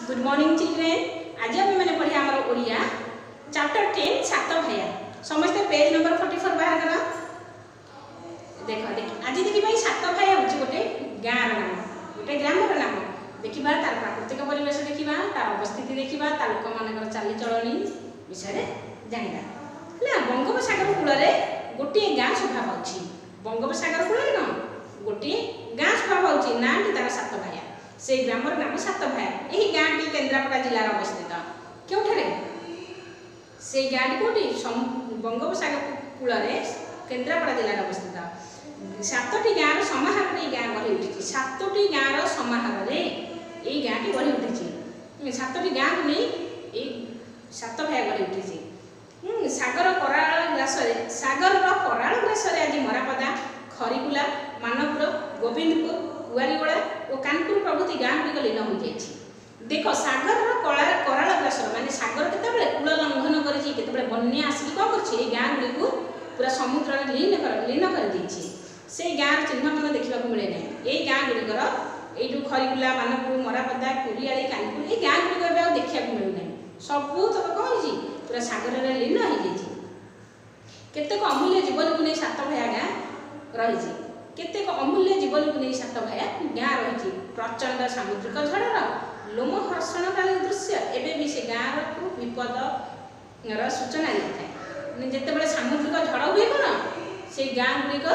Good morning children. आज आम मैंने पढ़िया आमर ओडिया चैप्टर 10 सात भाया। समस्त पेज नंबर 44 बाहर कर देख देख आज देखा सात भाया हूँ गोटे गाँव नाम गोटे ग्रामर नाम देखा तार प्राकृतिक परिवेश देखा तार अवस्थिति देखा तार लोक मान चालीचलनी विषय जाना बंगोपसागर कूल गोटे गाँ शोभा पाँच बंगोपसागर कूल न गोटे गाँ शोभा पाँच ना तार सात भाया से ग्रामर नाम सात भाया। यही गाँटी केन्द्रापड़ा जिलार अवस्थित क्योंठे से गाँटी कौटी बंगोपसागर कूल केन्द्रापड़ा जिलार अवस्थित सातटी गाँव समाहार गाँ गढ़ी उठी सातटी गाँव समाहार ये गाँटी गढ़ी उठी सातटी गाँ को नहीं सात भाया गढ़ी उठी सागर कराल ग्रास सागर कराल ग्रास आज मरापदा खरीकुला मानपुर गोविंदपुर कुआरीगोड़ा और कानपुर प्रभृति गाँ गुड़िक लीन हो जाए। देख सागर कराल ग्रास माने सागर केतबेले कूल लंघन कर बन्या आसिक कौन कर गाँ गुड़ी पूरा समुद्र लीन कर देछि से गाँव चिन्ह मान देखा मिले ना ये गाँ गुड़िकर यू खरीकुला मानपुर मरापदा कुरियाली कानपुर ये गाँ गुड़िक देखा मिलूना सबू तक कौन पूरा सागर में लीन हो जाए। केतेक अमूल्य जीवन को नहीं सात भाया गाँ रही केतेक अमूल्य जीवन को नहीं सात भाया गाँ रही प्रचंड सामुद्रिक झड़र लोमहर्षणकारी दृश्य एवं भी से गाँव को विपद सूचना देता है जिते सामुद्रिक झड़ हुए कौन से गाँ गुड़िक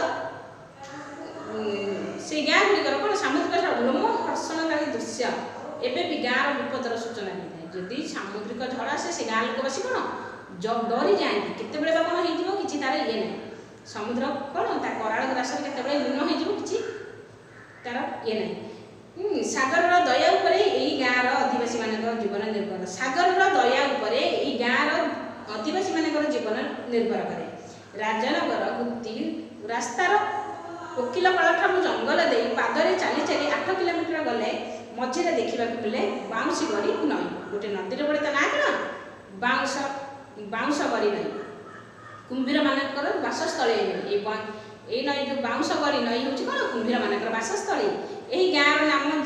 कौन सामुद्रिक झड़ लोमहर्षणकारी दृश्य एवं भी गाँव विपदर सूचना देता है। जदि सामुद्रिक झड़ आसे से गाँ लोकवासी कौन डरी जाती केतबेले कौन हो कि तार ये ना समुद्र कौन कराल ग्रास केतबेले लीन हो कि तार ये ना सागर दया उपर यही गाँव आदिवासी मान जीवन निर्भर सागर दया उपर यही गाँव आदिवासी मान जीवन निर्भर करे। राजनगर गुप्ती रास्तार कोकिलपाल ठार जंगल दे पादरे चली चली 8 किलोमीटर गले मझे देखा मिले बाउंसी गड़ी नई गोटे नदी पड़े ता ना कौन बाउंस गड़ी नई कुंभीर मानकर बासस्थल ये नई जो बाउंस गड़ी नई हूँ कौन कुंभीर मानकर बासस्थल यही गाँव नाम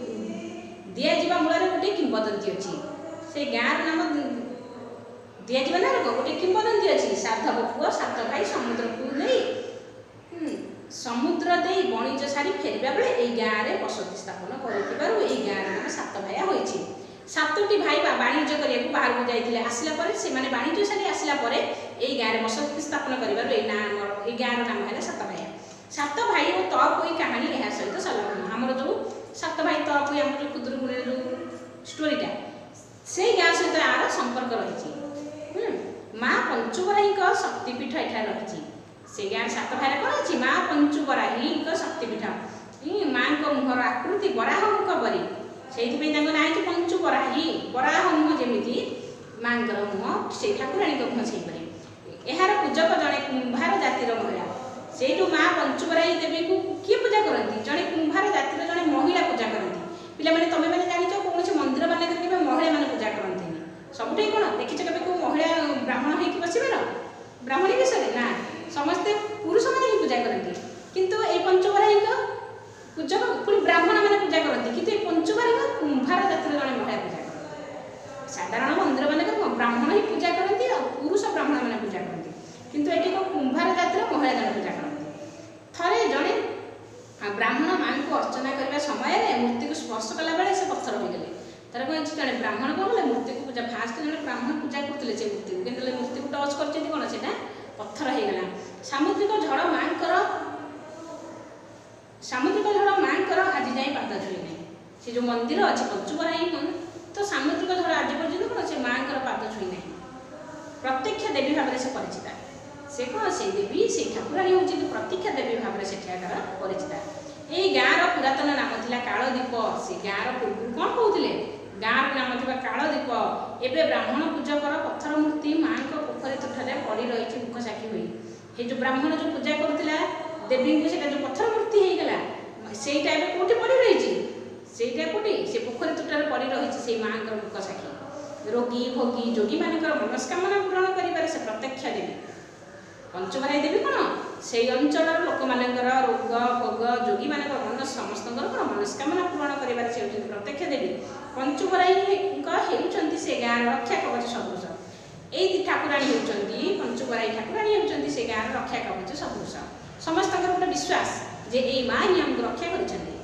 दिजा मूल गोटे किंवदंती अच्छी से गाँव नाम दिजा ना गोटे किंवदंती अच्छी साधव पुओ सात भाई समुद्र को नहीं समुद्र दे वणिज सारी फेरवा बेले यही गाँव में बसति स्थापन कर गाँव नाम सात भाया होती। सातटी भाई वाणिज्य करने बाहर को जाते आसला से वाणिज्य सारी आसला यही गाँव में बसति स्थापन कर गाँव नाम है सात भाया। सात भाई और तपुई कहानी यह सहित संलग्न आमर जो सात भाई तपुई आम जो खुदुरुकुणी जो स्टोरीटा से गाँ सहित आर संपर्क रही। माँ पंचुबराही शक्तिपीठ एठार रही से गाँव सात भाई कौन अच्छी माँ पंचुबराही शक्तिपीठ माँ मुहर आकृति बराह मुख परी से ना पंचुबराही बराह मुह जमी माँ मुह से ठाकुराणी मुह से यार पूजक जड़े कुंभार जातिर महिला से माँ पंचुबराही देवी को किए पूजा करती जड़े कुंभार जातिर जड़े महिला पूजा करती पे मैंने तुम्हें जान कौन से मंदिर मान महिला मैंने पूजा करती सबुठ कौन देखिए कभी कौ महिला ब्राह्मण हो बसबार ब्राह्मणी विषय ना समस्ते पुरुष मैंने ही पूजा करती किंतु ये पंचुबराही पूजक पुणी ब्राह्मण मैंने पूजा करती किंतु ये पंचुबराही कुंभार जातिर जड़े महिला पूजा करती साधारण मंदिर मान ब्राह्मण ही पूजा करती और पुरुष ब्राह्मण मैंने पूजा करती किंतु ये कुंभार जातिर महिला जन पूजा करती। थरे जड़े ब्राह्मण माँ को अर्चना करने समय मूर्ति को स्पर्श कला बेले से पत्थर हो गले तार कौन जड़े ब्राह्मण कौन कले मूर्ति को पूजा फास्ट जड़े ब्राह्मण पूजा करते से मूर्ति को कि मूर्ति को टच कर कौन से पत्थर हो गला। सामुद्रिक झड़ माँ आज जाए पाद छुई ना से जो मंदिर अच्छे पंचुबराही तो सामुद्रिक झड़ आज पर्यटन कौन से माँ पाद छुई ना प्रत्यक्ष देवी भाव से परिचिता से कौन से देवी से ठाकुराणी हूँ प्रत्यक्ष देवी भाव से परिचिता। यही गाँव पुरातन नाम था कालदीप से गाँव पूर्व कौन कहते गाँव नाम था कालदीप एवं ब्राह्मण पूजकर पत्थर मूर्ति माँ पोखरी तुठे पड़ रही मुख साक्षी हुई ये जो ब्राह्मण जो पूजा करूला देवी को जो पत्थर मूर्ति होगला सेटा कौटी पड़ रही सेटा कौटी से पोखरी तुठे पड़ रही से माँ मुख साक्षी रोगी भोगी जोगी मान मनस्कामना पूरण कर प्रत्यक्ष देवी पंचुबराही देवी कौन से अंचल लोक मान रोग भोग जोगी मान मन समस्त कौन मनस्कामना पूरण कर प्रत्यक्ष देवी पंचु ପଞ୍ଚୁବରାଇ ହେଉଛନ୍ତି ସେ ଗାଁର ରକ୍ଷା କବଚ ସଦୃଶ। ଏଇ ଠାକୁରାଣୀ ହେଉଛନ୍ତି ପଞ୍ଚୁବରାଇ ଠାକୁରାଣୀ ହେଉଛନ୍ତି ସେ ଗାଁର ରକ୍ଷା କବଚ ସଦୃଶ। ସମସ୍ତଙ୍କର ଗୋଟେ ବିଶ୍ୱାସ ଯେ ଏଇ ମା ହିଁ ଆମକୁ ରକ୍ଷା କରିଛନ୍ତି।